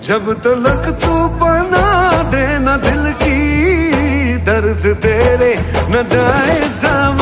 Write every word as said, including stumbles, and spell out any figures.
जब तलक तू बना देना दिल की दर्द तेरे न जाए सम